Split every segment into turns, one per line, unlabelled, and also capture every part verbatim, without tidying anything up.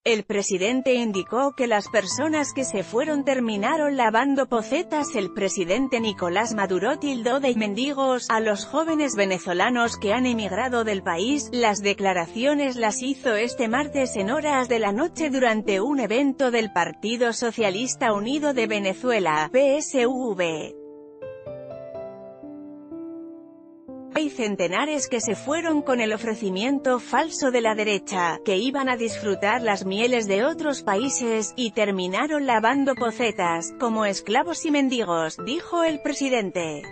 El presidente indicó que las personas que se fueron terminaron lavando pocetas. El presidente Nicolás Maduro tildó de mendigos a los jóvenes venezolanos que han emigrado del país. Las declaraciones las hizo este martes en horas de la noche durante un evento del Partido Socialista Unido de Venezuela, P S U V. Hay centenares que se fueron con el ofrecimiento falso de la derecha, que iban a disfrutar las mieles de otros países, y terminaron lavando pocetas, como esclavos y mendigos, dijo el presidente.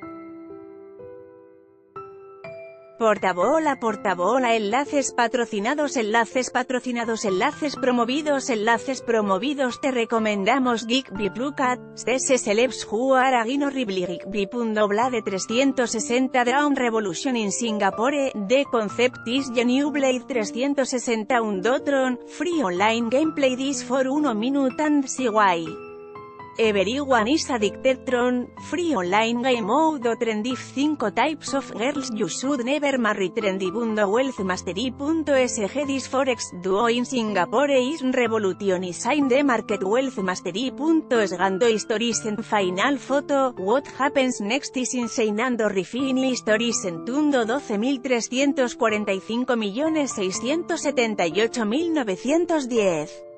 Portabola portabola enlaces patrocinados enlaces patrocinados enlaces promovidos enlaces promovidos Te recomendamos Geek Biplucat, Stese Celebs Who Are Agin Horribly Geek Blade trescientos sesenta Drawn Revolution in Singapore, The Concept is the New Blade trescientos sesenta un Dotron, Free Online Gameplay This for one minute and see why. Everyone is addicted Tron, Free Online Game Mode Trendy five Types of Girls You Should Never Marry Trendy Bundo Wealth Mastery.sg This Forex Duo in Singapore is revolutionizing the market Wealth Mastery.sgando Stories and Final Photo, What Happens Next is Insane and Horrifying Stories en Tundo doce mil trescientos cuarenta y cinco millones seiscientos setenta y ocho mil novecientos diez.